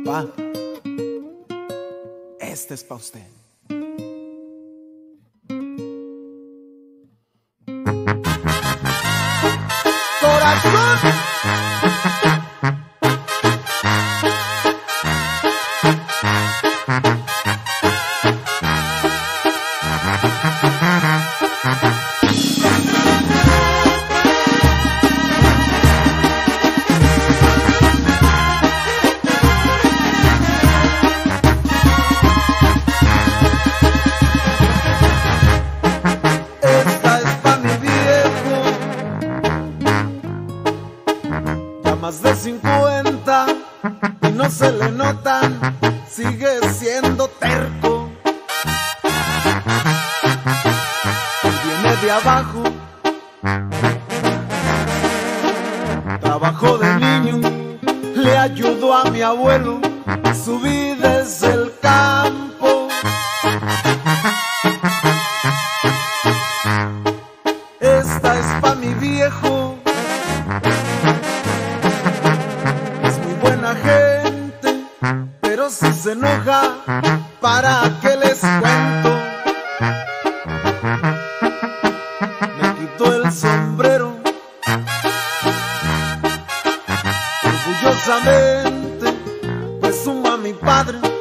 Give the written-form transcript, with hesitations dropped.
Pa, este es pa' usted. Corazón. Más de 50 y no se le notan, sigue siendo terco. Viene de abajo, trabajó de niño, le ayudó a mi abuelo, subí desde el campo. Esta es pa' mi viejo, gente, pero si se enoja, ¿para qué les cuento? Me quitó el sombrero orgullosamente, pues suma a mi padre